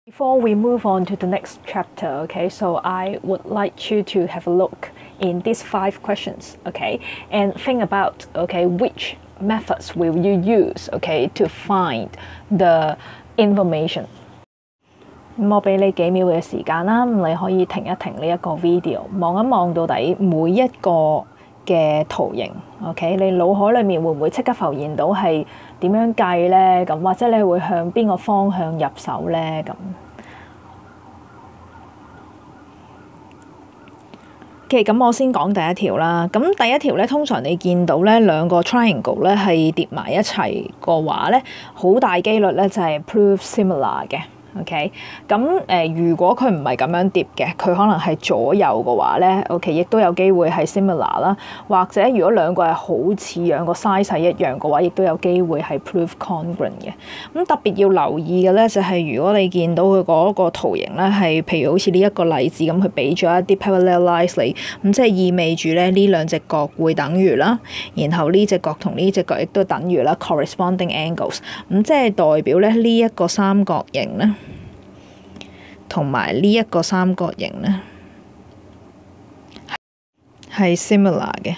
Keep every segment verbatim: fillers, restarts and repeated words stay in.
Before we move on to the next chapter, okay, so I would like you to have a look in these five questions, okay, and think about, okay, which methods will you use, okay, to find the information. 咁我俾你幾秒嘅時間啦，你可以停一停呢一個 video， 望一望到底每一個嘅圖形 ，OK， 你腦海裡面會唔會即刻浮現到係點樣計呢？咁或者你會向邊個方向入手呢？咁 OK， 咁我先講第一條啦。咁第一條咧，通常你見到咧兩個 triangle 咧係疊埋一齊個話咧，好大機率咧就係 prove similar 嘅。OK， 咁誒、呃，如果佢唔係咁樣疊嘅，佢可能係左右嘅話咧 ，OK， 亦都有機會係 similar 啦。或者如果兩個係好似樣個 size 係一樣嘅話，亦都有機會係 prove congruent 嘅。咁特別要留意嘅咧，就係、是、如果你見到佢嗰個圖形咧，係譬如好似呢一個例子咁，佢俾咗一啲 parallel lines 你，咁即係意味住咧呢兩隻角會等於啦，然後呢隻角同呢隻角亦都等於啦 corresponding angles， 咁即係代表咧呢一個三角形咧。同埋呢一個三角形呢，係 similar 嘅。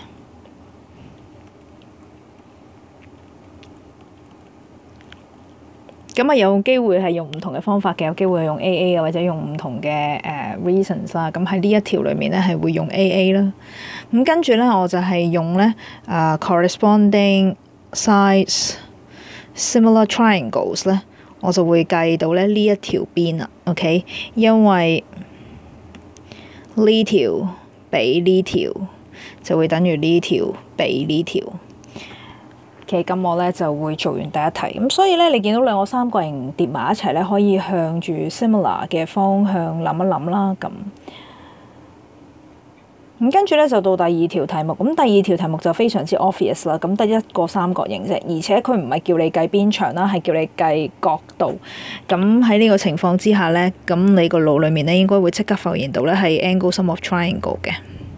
咁啊有機會係用唔同嘅方法嘅，有機會係用 A A 啊，或者用唔同嘅誒 reasons 啦。咁喺呢一條裏面咧係會用 A A 啦。咁跟住咧我就係用咧啊 corresponding sides similar triangles 咧。我就會計到咧呢一條邊啦 ，OK， 因為呢條比呢條就會等於呢條比呢條。OK， 咁我咧就會做完第一題。咁所以咧，你見到兩個三角形疊埋一齊咧，可以向住 similar 嘅方向諗一諗啦，咁。咁跟住咧就到第二條題目，咁第二條題目就非常之 obvious 啦，咁得一個三角形啫，而且佢唔係叫你計邊長啦，係叫你計角度。咁喺呢個情況之下咧，咁你個腦裡面咧應該會即刻浮現到咧係 angle sum of triangle 嘅。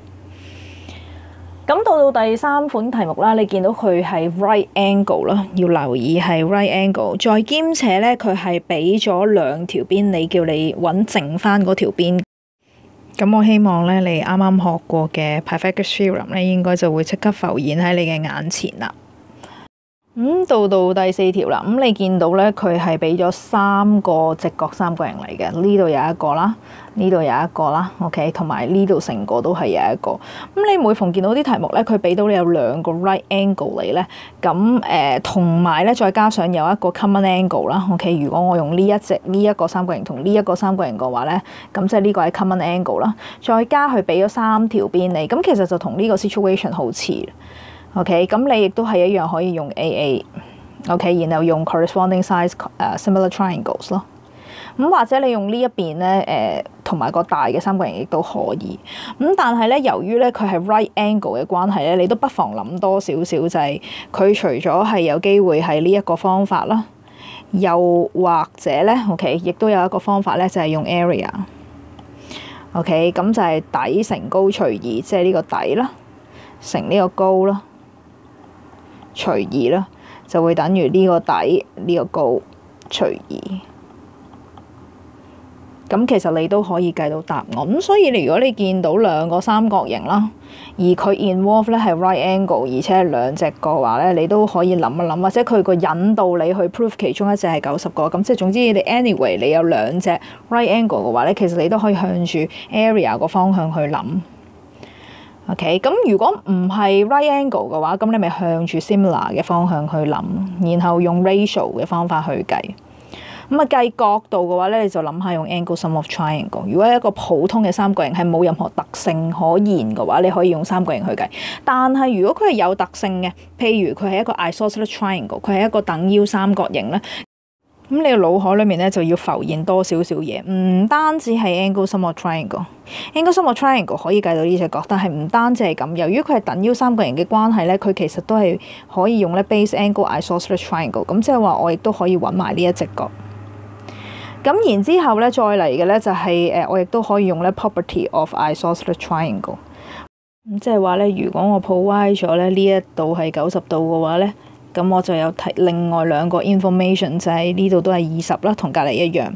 咁到到第三款題目啦，你見到佢係 right angle 啦，要留意係 right angle， 再兼且咧佢係俾咗兩條邊，你叫你揾剩翻嗰條邊。咁我希望咧，你啱啱學過嘅 Pythagoras theorem 咧，應該就會即刻浮現喺你嘅眼前啦。咁、嗯、到到第四條啦，咁、嗯、你見到咧，佢係俾咗三個直角三角形嚟嘅，呢度有一個啦，呢度有一個啦 ，OK， 同埋呢度成個都係有一個。咁、嗯、你每逢見到啲題目咧，佢俾到你有兩個 right angle 嚟咧，咁誒同埋咧再加上有一個 common angle 啦 ，OK。如果我用呢一隻呢一個三角形同呢一個三角形嘅話咧，咁即係呢個係 common angle 啦，再加佢俾咗三條邊你，咁其實就同呢個 situation 好似。OK， 咁你亦都係一樣可以用 A A，OK，、okay? 然後用 corresponding size、uh, similar triangles 咯。咁或者你用呢一邊咧，誒同埋個大嘅三角形亦都可以。咁但係咧，由於咧佢係 right angle 嘅關係咧，你都不妨諗多少少就係、是、佢除咗係有機會係呢一個方法啦，又或者咧 OK， 亦都有一個方法咧就係、是、用 area。OK， 咁就係底乘高除二，即係呢個底啦，乘呢個高啦。除二啦，就會等於呢個底呢、這個高除二。咁其實你都可以計到答案。咁所以你如果你見到兩個三角形啦，而佢 involve 咧係 right angle， 而且係兩隻嘅話咧，你都可以諗一諗，或者佢個引導你去 prove 其中一隻係九十個。咁即係總之你 anyway 你有兩隻 right angle 嘅話咧，其實你都可以向住 area 個方向去諗。OK， 咁如果唔係 right angle 嘅話，咁你咪向住 similar 嘅方向去諗，然後用 ratio 嘅方法去計。咁啊計角度嘅話咧，你就諗下用 angle sum of triangle。如果係一個普通嘅三角形係冇任何特性可言嘅話，你可以用三角形去計。但係如果佢係有特性嘅，譬如佢係一個 isosceles triangle， 佢係一個等腰三角形咧。咁你個腦海裏面咧就要浮現多少少嘢，唔單止係 angle sum of triangle，angle sum of triangle 可以計到呢隻角，但係唔單止係咁，由於佢係等腰三角形嘅關係咧，佢其實都係可以用咧 base angle isosceles triangle， 咁即係話我亦都可以揾埋呢一隻角。咁然之後咧再嚟嘅咧就係、是、誒，我亦都可以用咧 property of isosceles triangle。咁即係話咧，如果我抱歪咗咧呢一度係九十度嘅話咧。咁我就有提另外兩個 information， 就係呢度都係二十啦，同隔離一樣。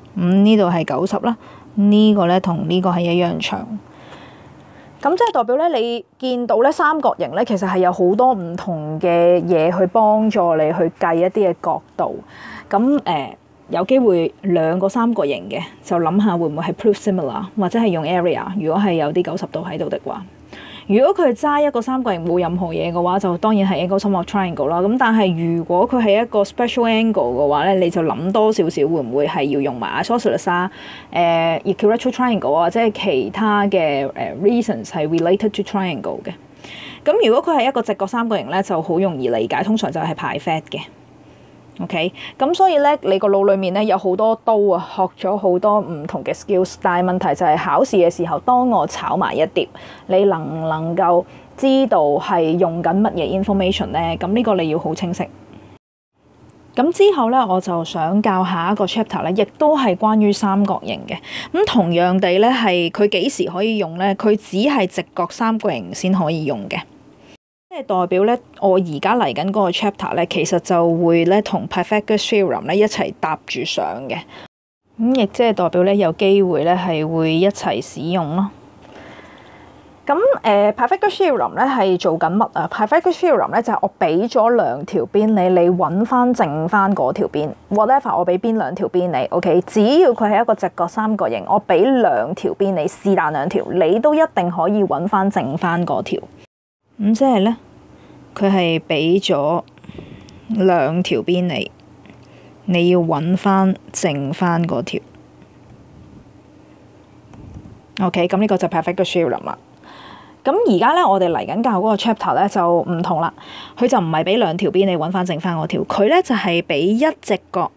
咁呢度係九十啦，呢個咧同呢個係一樣長。咁即係代表咧，你見到咧三角形咧，其實係有好多唔同嘅嘢去幫助你去計一啲嘅角度。咁誒、呃、有機會兩個三角形嘅，就諗下會唔會係 prove similar，或者係用 area。如果係有啲九十度喺度的話。如果佢齋一個三角形冇任何嘢嘅話，就當然係 angle sum of triangle 啦。咁但係如果佢係一個 special angle 嘅話咧，你就諗多少少會唔會係要用埋 isosceles 啊、誒 equilateral triangle 啊，或者係其他嘅誒 reasons 係 related to triangle 嘅。咁如果佢係一個直角三角形咧，就好容易理解，通常就係排 fat 嘅。OK，咁所以咧，你個腦裡面咧有好多刀啊，學咗好多唔同嘅 skills， 但係問題就係考試嘅時候，當我炒埋一碟，你能唔能夠知道係用緊乜嘢 information 咧？咁呢個你要好清晰。咁之後咧，我就想教下一個 chapter 咧，亦都係關於三角形嘅。咁同樣地咧，係佢幾時可以用咧？佢只係直角三角形先可以用嘅。即係代表咧，我而家嚟緊嗰個 chapter 咧，其實就會咧同 Pythagoras theorem 咧一齊搭住上嘅，咁亦即係代表咧有機會咧係會一齊使用咯。咁誒、呃、Pythagoras theorem 咧係做緊乜啊 ？Pythagoras theorem 咧就係、是、我俾咗兩條邊你，你揾翻剩翻嗰條邊。whatever 我俾邊兩條邊你 ，OK？ 只要佢係一個直角三角形，我俾兩條邊你，是但兩條，你都一定可以揾翻剩翻嗰條。咁即係咧，佢係俾咗兩條邊你，你要揾翻剩翻嗰條。OK， 咁呢個就 Pythagoras theorem 啦。咁而家咧，我哋嚟緊教嗰個 chapter 咧就唔同啦。佢就唔係俾兩條邊你揾翻剩翻嗰條，佢咧就係俾一直角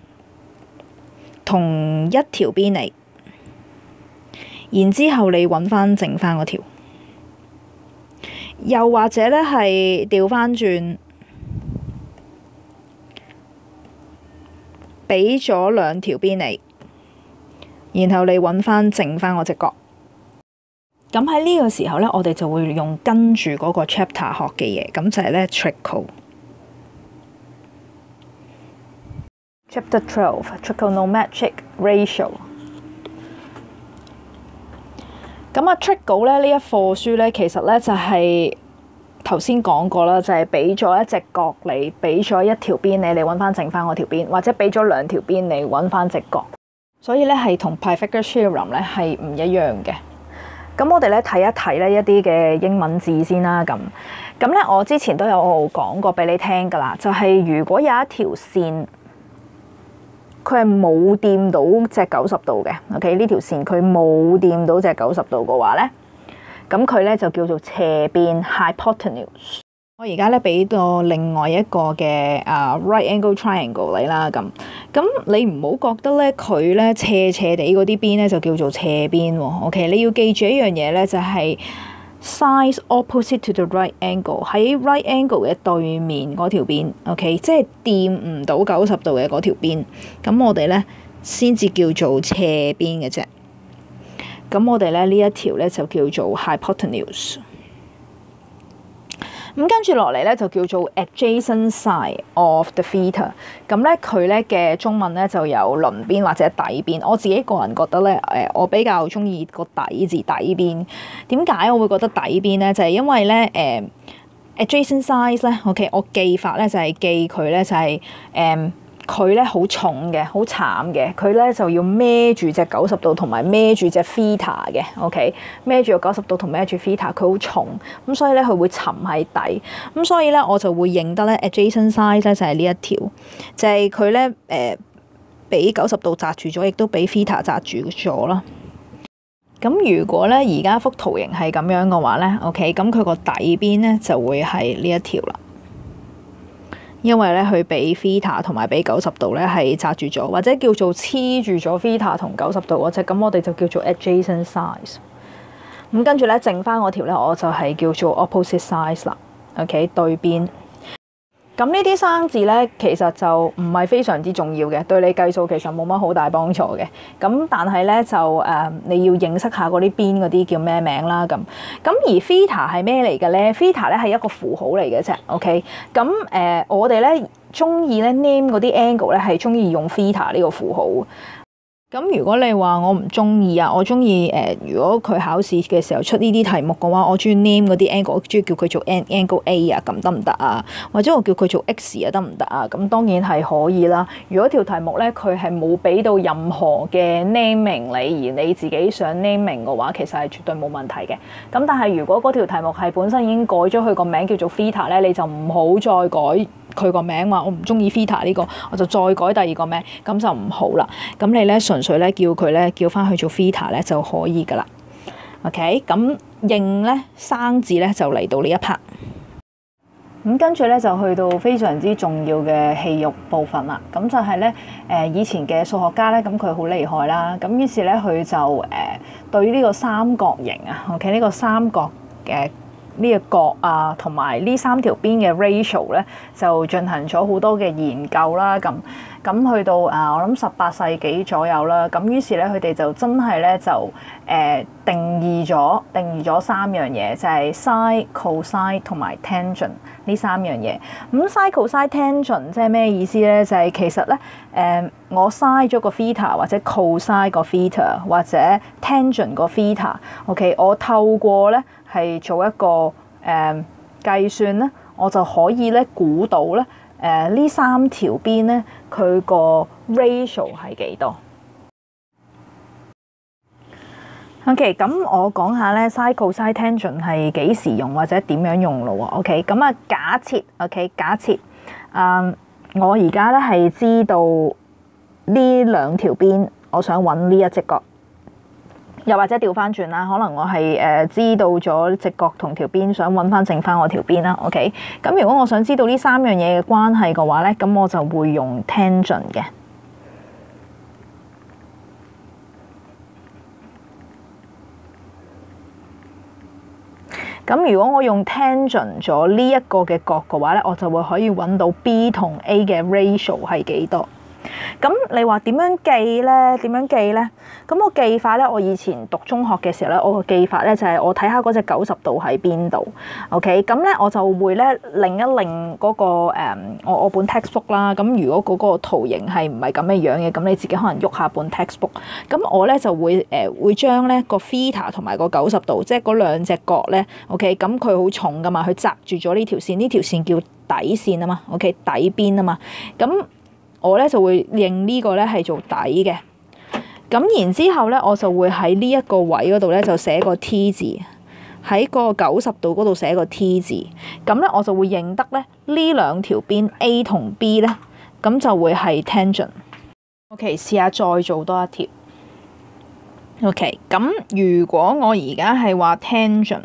同一條邊你，然之後你揾翻剩翻嗰條。又或者咧係調翻轉，俾咗兩條邊你，然後你揾翻剩翻嗰隻角。咁喺呢個時候咧，我哋就會用跟住嗰個 chapter 學嘅嘢，咁就係咧 trickle。Chapter twelve trigonometric ratio。咁啊 trickle 咧呢一課書咧，其實咧就係頭先講過啦，就係俾咗一隻角你，俾咗一條邊你，你揾翻剩翻嗰條邊，或者俾咗兩條邊你揾翻隻角。所以咧係同 Pythagoras theorem 咧係唔一樣嘅。咁我哋咧睇一睇咧一啲嘅英文字先啦。咁咁咧我之前都有講過俾你聽㗎啦，就係、是、如果有一條線，佢係冇掂到隻九十度嘅 ，OK？ 呢條線佢冇掂到隻九十度嘅話咧，咁佢咧就叫做斜邊 hypotenuse。我而家咧俾到另外一個嘅啊、uh, right angle triangle 你啦，咁咁你唔好覺得咧佢咧斜斜地嗰啲邊咧就叫做斜邊喎 ，OK？ 你要記住一樣嘢咧，就係、是、sides opposite to the right angle， 喺 right angle 嘅對面嗰條邊 ，OK？ 即係掂唔到九十度嘅嗰條邊，咁我哋咧先至叫做斜邊嘅啫。咁我哋咧呢一條咧就叫做 hypotenuse。咁跟住落嚟咧就叫做 adjacent side of the theta。咁咧佢咧嘅中文咧就有鄰邊或者底邊。我自己個人覺得咧，誒我比較中意個底字底邊。點解我會覺得底邊咧？就係、是、因為咧，誒、呃、adjacent sides 咧 ，OK， 我記法咧就係記佢咧就係誒佢咧好重嘅，好慘嘅，佢咧就要孭住隻九十度同埋孭住隻 theta 嘅 ，OK， 孭住個九十度同孭住 theta， 佢好重，咁所以咧佢會沉喺底，咁所以咧我就會認得咧 adjacent side 咧就係呢一條，就係佢咧誒俾九十度擲住咗，亦都俾 theta 擲住咗啦。咁如果咧而家幅圖形係咁樣嘅話咧 ，OK， 咁佢個底邊咧就會係呢一條啦。因為咧，佢俾 theta 同埋俾九十度咧係擲住咗，或者叫做黐住咗 theta 同九十度嗰隻，咁我哋就叫做 adjacent sides。咁跟住咧，剩翻嗰條咧，我就係叫做 opposite sides 啦。OK， 對邊。咁呢啲生字咧，其實就唔係非常之重要嘅，對你計數其實冇乜好大幫助嘅。咁但係咧就誒、呃，你要認識下嗰啲邊嗰啲叫咩名啦。咁咁而 theta 係咩嚟嘅咧 ？theta 咧係一個符號嚟嘅啫。OK，咁誒、呃、我哋咧中意咧 name 嗰啲 angle 咧係中意用 theta 呢個符號。 咁如果你話我唔中意啊，我中意誒，如果佢考試嘅時候出呢啲題目嘅話，我中意 name 嗰啲 angle，我中意叫佢做 angle A 啊，咁得唔得啊？或者我叫佢做 X 啊，得唔得啊？咁當然係可以啦。如果條題目咧佢係冇俾到任何嘅 naming 你，而你自己想 naming 嘅話，其實係絕對冇問題嘅。咁但係如果嗰條題目係本身已經改咗佢個名叫做 theta 咧，你就唔好再改佢個名，話我唔中意 theta 呢個，我就再改第二個名，咁就唔好啦。咁你咧純粹咧叫佢咧叫翻去做 theta 咧就可以噶啦。OK， 咁認咧生字咧就嚟到呢一 part。咁跟住咧就去到非常之重要嘅戲肉部分啦。咁就係咧誒以前嘅數學家咧，咁佢好厲害啦。咁於是咧佢就誒、呃、對於呢個三角形啊 ，OK 呢個三角嘅。呢個角啊，同埋呢三條邊嘅 ratio 咧，就進行咗好多嘅研究啦。咁咁去到啊，我諗十八世紀左右啦。咁於是咧，佢哋就真係咧就誒、呃、定義咗定義咗三樣嘢，就係、是、sine、cosine 同埋 tangent 呢三樣嘢。咁 sine、cosine、tangent 即係咩意思咧？就係、是、其實咧誒、呃，我 sine 咗個 theta 或者 cosine 個 theta 或者 tangent 個 theta，OK，、okay? 我透過咧。係做一個誒、呃、計算咧，我就可以咧估到咧誒呢、呃、三條邊咧佢個 ratio 係幾多 ？OK， 咁我講下咧 sine、cosine、tangent 係幾時用或者點樣用咯喎 ？OK， 咁啊假設 OK 假設啊、呃，我而家咧係知道呢兩條邊，我想揾呢一隻角。又或者調翻轉啦，可能我係誒知道咗直角同條邊，想揾翻剩翻我條邊啦。OK，咁如果我想知道呢三樣嘢嘅關係嘅話咧，咁我就會用 tangent 嘅。咁如果我用 tangent 咗呢一個嘅角嘅話咧，我就會可以揾到 B 同 A 嘅 ratio 係幾多。咁你話點樣記咧？點樣記咧？咁我記法咧，我以前讀中學嘅時候咧，我個記法咧就係我睇下嗰隻九十度喺邊度。OK，咁咧我就會咧擰一擰嗰個誒我我本 textbook 啦。咁如果嗰個圖形係唔係咁嘅樣嘅，咁你自己可能喐下本 textbook。咁我咧就會誒會將咧個 theta 同埋個九十度，即係嗰兩隻角咧。OK，咁佢好重噶嘛，佢擲住咗呢條線，呢條線叫底線啊嘛。OK， 底邊啊嘛。咁我咧就會認呢個咧係做底嘅，咁然之後咧我就會喺呢一個位嗰度咧就寫個 T 字，喺個九十度嗰度寫個 T 字，咁咧我就會認得咧呢兩條邊 A 同 B 咧，咁就會係 tangent。OK， 試下再做多一條。OK， 咁如果我而家係話 tangent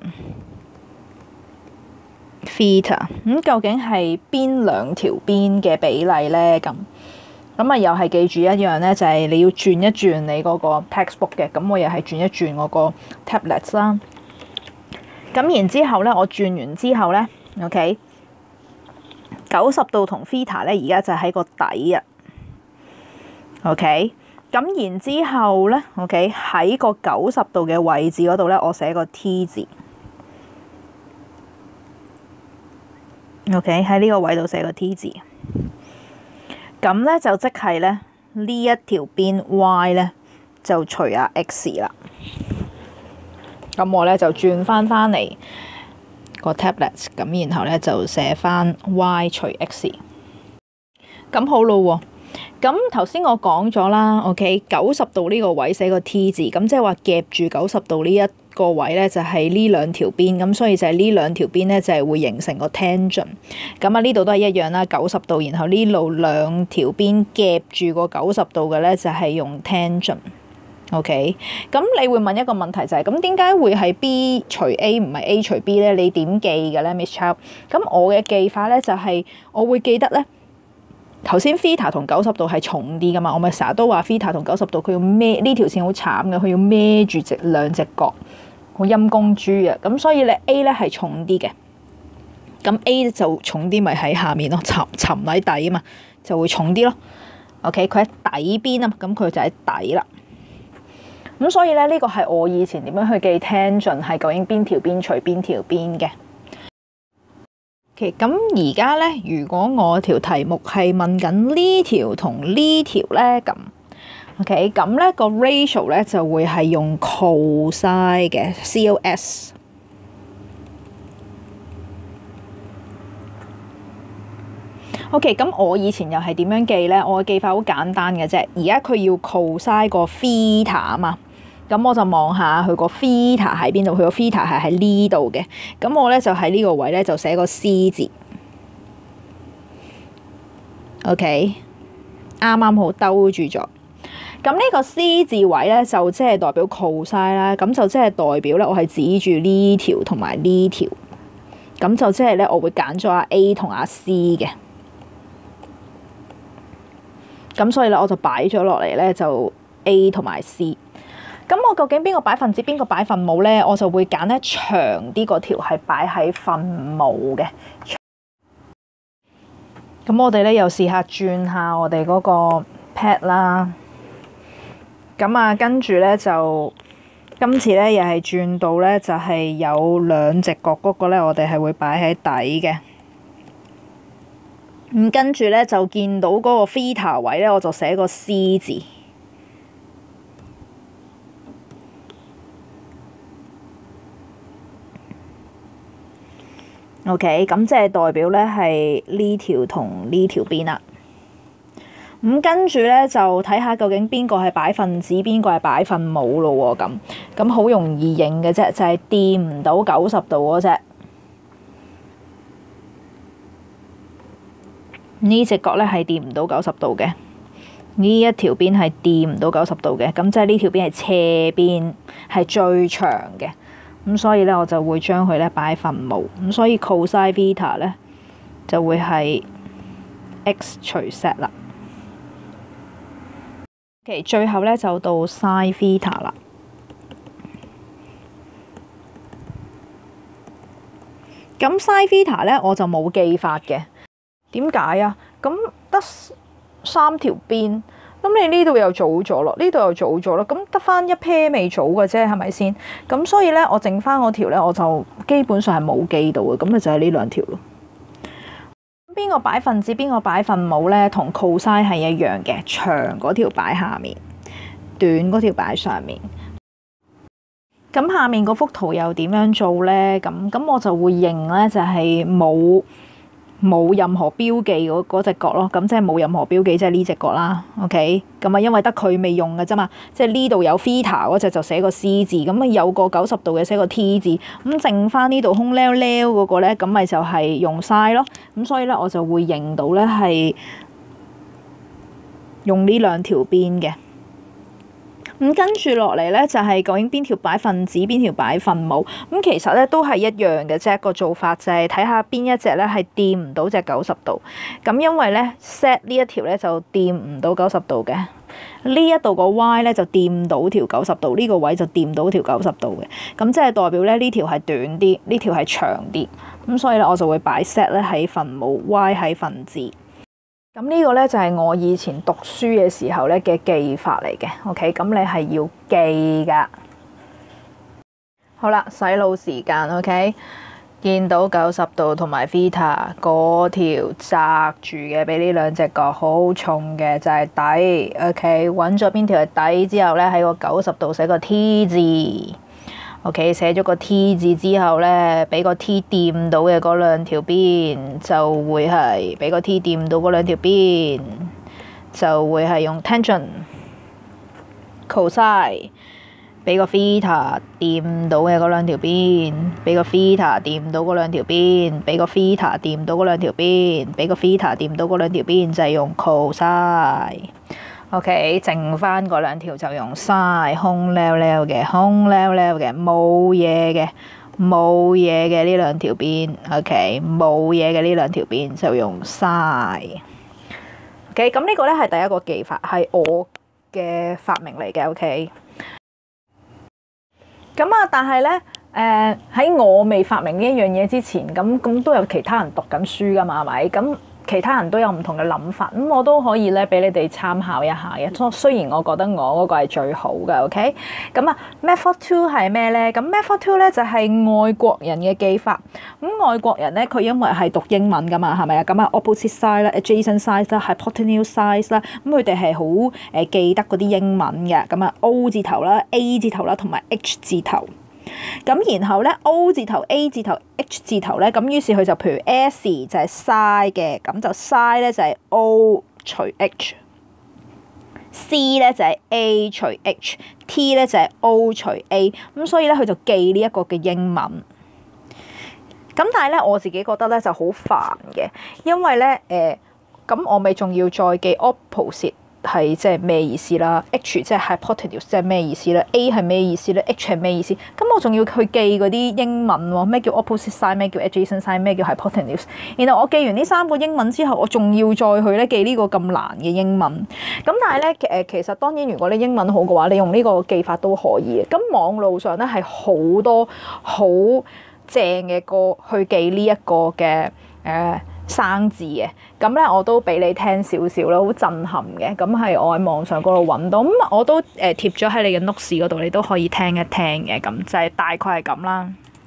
theta， 咁究竟係邊兩條邊嘅比例咧？咁咁啊，又係記住一樣咧，就係、是、你要轉一轉你嗰個 textbook 嘅。咁我又係轉一轉我個 tablet 啦。咁然之後咧，我轉完之後咧 ，OK， 九十度同 theta 咧，而家就喺個底啊。OK， 咁然之後咧 ，OK 喺個九十度嘅位置嗰度咧，我寫個 T 字。OK， 喺呢個位度寫個 T 字。咁咧就即係咧呢一條邊 Y 咧就除下 X 啦。咁我咧就轉翻翻嚟個 tablet， 咁然後咧就寫翻 Y 除 X。咁好咯喎。咁頭先我講咗啦 ，OK， 九十度呢個位寫個 T 字，咁即係話夾住九十度呢一個位咧，就係呢兩條邊，咁所以就係呢兩條邊咧就係會形成個 tangent。咁啊呢度都係一樣啦，九十度，然後呢度兩條邊夾住個九十度嘅咧就係用 tangent。OK， 咁你會問一個問題就係、是，咁點解會係 B 除 A 唔係 A 除 B 咧？你點記嘅咧 ，Miss Chow？ 咁我嘅記法咧就係、是，我會記得咧。頭先 theta 同九十度係重啲噶嘛，我咪成日都話 theta 同九十度佢要孭呢條線好慘嘅，佢要孭住隻兩隻角，好陰公豬啊！咁所以咧 A 咧係重啲嘅，咁 A 就重啲咪喺下面咯，沉沉喺底啊嘛，就會重啲咯。OK， 佢喺底邊啊，咁佢就喺底啦。咁所以咧呢個係我以前點樣去記 tangent 係究竟邊條邊除邊條邊嘅。咁而家咧，如果我條題目係問緊呢條同呢條咧，咁 OK， 咁咧個 ratio 咧就會係用 cosine 嘅 C O S。OK， 咁我以前又係點樣記咧？我嘅記法好簡單嘅啫。而家佢要 cosine 個 theta 啊嘛，咁我就望下佢個 theta 喺邊度。佢個 theta 係喺呢度嘅。咁我咧就喺呢個位咧就寫個 C 字。OK， 啱啱好兜住咗。咁呢個 C 字位咧就即係代表 cosine啦。咁就即係代表咧，我係指住呢條同埋呢條。咁就即係咧，我會揀咗阿 A 同阿 C 嘅。咁所以咧，我就擺咗落嚟咧，就 A 同埋 C。咁我究竟邊個擺分子，邊個擺分母咧？我就會揀咧長啲嗰條係擺喺分母嘅。咁我哋咧又試下轉下我哋嗰個 pad 啦。咁啊，跟住咧就今次咧又係轉到咧，就係有兩隻角嗰個咧，我哋係會擺喺底嘅。咁跟住咧就見到嗰個 theta 位咧，我就寫個 C 字。OK， 咁即係代表咧係呢條同呢條邊啦。咁跟住咧就睇下究竟邊個係擺分子，邊個係擺分母咯喎。咁咁好容易認嘅啫，就係掂唔到九十度嗰隻。呢隻角咧係掂唔到九十度嘅，呢一條邊係掂唔到九十度嘅，咁即係呢條邊係斜邊，係最長嘅。咁所以咧我就會將佢咧擺分母，咁所以 cosine theta 咧就會係 x 除 z 啦。OK， 最後咧就到 sin theta 啦。咁 sin theta 咧我就冇記法嘅。點解啊？咁得三條邊，咁你呢度又組咗咯，呢度又組咗咯，咁得翻一 pair 未組嘅啫，係咪先？咁所以咧，我剩翻嗰條咧，我就基本上係冇記到嘅，咁咪就係呢兩條咯。邊個擺分子，邊個擺分母咧？同 cosine 係一樣嘅，長嗰條擺下面，短嗰條擺上面。咁下面嗰幅圖又點樣做咧？咁咁我就會認咧，就係冇。冇任何標記嗰嗰隻角咯，咁即係冇任何標記，即係呢隻角啦。OK， 咁啊，因為得佢未用嘅啫嘛，即係呢度有 theta 嗰隻就寫個 C 字，咁啊有個九十度嘅寫個 T 字，咁剩翻呢度空溜溜嗰個咧，咁咪就係用晒咯。咁所以咧，我就會認到咧係用呢兩條邊嘅。咁跟住落嚟咧，就係究竟邊條擺分子，邊條擺分母。咁其實咧都係一樣嘅啫，個做法就係睇下邊一隻咧係掂唔到隻九十度。咁因為咧 z 呢一條咧就掂唔到九十度嘅，呢一度個 y 咧就掂到條九十度，呢個位就掂到條九十度嘅。咁即係代表咧呢條係短啲，呢條係長啲。咁所以咧我就會擺 z 咧喺分母 ，y 喺分子。咁呢個咧就係我以前讀書嘅時候咧嘅記法嚟嘅 ，OK？ 咁你係要記噶。好啦，洗腦時間 ，OK？ 見到九十度同埋 theta 嗰條擲住嘅，俾呢兩隻角好重嘅就係底 ，OK？ 揾咗邊條係底之後咧，喺個九十度寫個 T 字。OK， 寫咗個 T 字之後咧，俾個 T 掂到嘅嗰兩條邊就會係俾個 T 掂到嗰兩條邊就會係用 tangent cosine， 俾個 theta 掂到嘅嗰兩條邊，俾個 theta 掂到嗰兩條邊，俾個 theta 掂到嗰兩條邊，俾個 theta 掂到嗰兩條邊就係用 cosine。OK， 剩翻嗰兩條就用 sin， 空溜溜嘅，空溜溜嘅，冇嘢嘅，冇嘢嘅呢兩條邊。OK， 冇嘢嘅呢兩條邊就用 sin。OK， 咁呢個咧係第一個記法，係我嘅發明嚟嘅。OK， 咁啊，但係咧，誒、呃、喺我未發明呢一樣嘢之前，咁咁都有其他人讀緊書噶嘛，係咪？咁其他人都有唔同嘅諗法，咁我都可以咧俾你哋參考一下嘅。雖然我覺得我嗰個係最好嘅 ，OK？ 咁啊，Method Two 係咩咧？咁 Method Two 咧就係外國人嘅記法。咁外國人咧，佢因為係讀英文噶嘛，係咪啊？咁啊，opposite side 啦、adjacent side 啦、hypotenuse side 啦，咁佢哋係好誒記得嗰啲英文嘅。咁啊，O 字頭啦、A 字頭啦，同埋 H 字頭。咁然後咧 O 字頭、A 字頭、H 字頭咧，咁於是佢就譬如 S 就係 side 嘅，咁就 side 咧就係 O 除 H，C 咧就係 A 除 H，T 咧就係 O 除 A， 咁所以咧佢就記呢一個嘅英文。咁但係咧我自己覺得咧就好煩嘅，因為咧誒咁我咪仲要再記 opposite。係即係咩意思啦 ？H 即係 hypotenuse 即係咩意思咧 ？A 係咩意思咧 ？H 係咩意思？咁我仲要去記嗰啲英文喎，咩叫 opposite side？ 咩叫 adjacent side？ 咩叫 hypotenuse？ 然後我記完呢三個英文之後，我仲要再去咧記呢個咁難嘅英文。咁但係咧誒，其實當然如果你英文好嘅話，你用呢個記法都可以嘅。咁網路上咧係好多好正嘅歌去記呢一個嘅誒。呃生字嘅，咁咧我都俾你聽少少啦，好震撼嘅。咁係我喺網上嗰度揾到，咁我都誒貼咗喺你嘅 notes 嗰度，你都可以聽一聽嘅。咁就係大概係咁啦。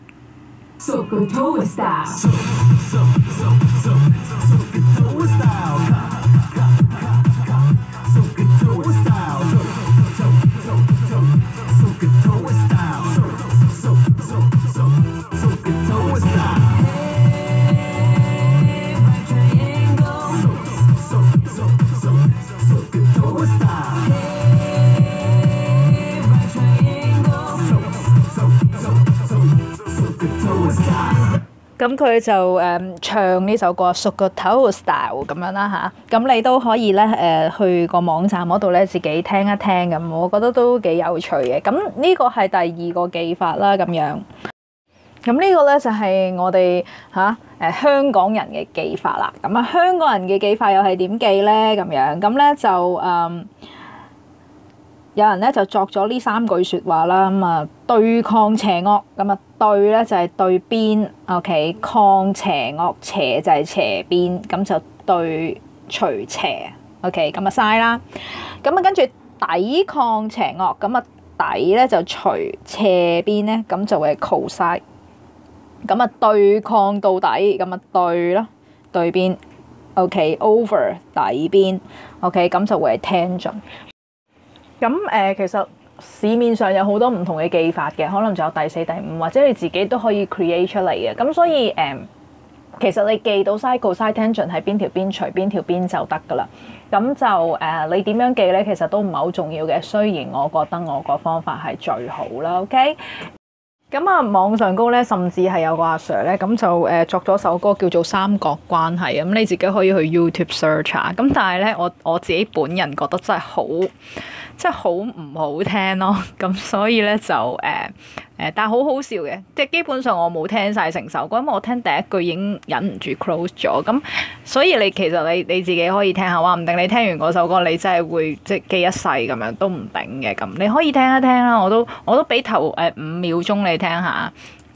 咁佢就誒、嗯、唱呢首歌 Sokoto Style 咁樣啦嚇，咁你都可以咧誒、呃、去個網站嗰度咧自己聽一聽咁，我覺得都幾有趣嘅。咁呢個係第二個記法啦，咁樣。咁呢個咧就係、是、我哋嚇誒香港人嘅記法啦。咁啊香港人嘅記法又係點記咧？咁樣咁咧就誒。嗯有人咧就作咗呢三句説話啦，咁啊對抗邪惡，咁啊對咧就係對邊 ，OK， 抗邪惡，邪就係斜邊，咁就對除邪 ，OK， 咁啊嘥啦，咁啊跟住抵抗邪惡，咁啊抵咧就除斜邊咧，咁就會係 cos，咁啊對抗到底，咁啊對啦，對邊 ，OK， over 底邊 ，OK， 咁就會係 tangent。咁誒、呃，其實市面上有好多唔同嘅記法嘅，可能仲有第四、第五，或者你自己都可以 create 出嚟嘅。咁所以誒、呃，其實你記到 sine、cosine、tangent 喺邊條邊除邊條邊就得噶啦。咁就誒、呃，你點樣記咧？其實都唔係好重要嘅。雖然我覺得我個方法係最好啦。OK。咁啊，網上高咧，甚至係有個阿 Sir 咧，咁就誒作咗首歌叫做《三角關係》。咁你自己可以去 YouTube search 下。咁但係咧，我我自己本人覺得真係好。即係好唔好聽咯，咁所以咧就誒誒、呃，但係好好笑嘅，即係基本上我冇聽晒成首歌，因為我聽第一句已經忍唔住 close 咗，咁所以你其實你你自己可以聽下，話唔定你聽完嗰首歌，你真係會即係記一世咁樣都唔定嘅，咁你可以聽一聽啦，我都我都俾頭誒五秒鐘你聽下。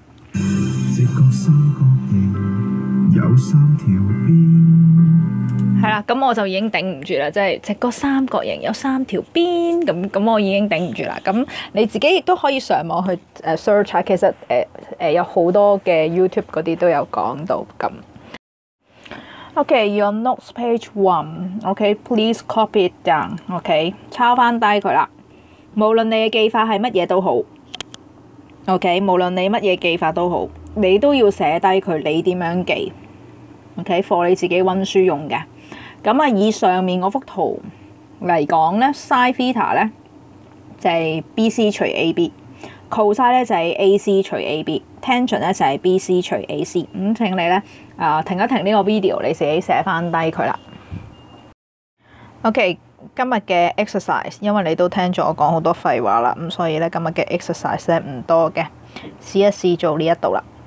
有三條邊。係啦，咁我就已經頂唔住啦，即係直個三角形有三條邊，咁咁我已經頂唔住啦。咁你自己亦都可以上網去誒 search 下，其實誒誒、呃呃、有好多嘅 YouTube 嗰啲都有講到咁。OK，your notes page one。OK，please copy it down。OK，抄翻低佢啦。無論你嘅記法係乜嘢都好。OK，無論你乜嘢記法都好，你都要寫低佢，你點樣記。OK，for 你自己溫書用嘅。咁啊，以上面嗰幅圖嚟講咧 ，sin theta 咧就係 B C 除 A B，cos 咧就係 A C 除 A B，tangent 咧就係 B C 除 A C。咁請你咧啊停一停呢個 video，你自己寫翻低佢啦。OK，今日嘅 exercise， 因為你都聽咗我講好多廢話啦，咁所以咧今日嘅 exercise 咧唔多嘅，試一試做呢一度啦。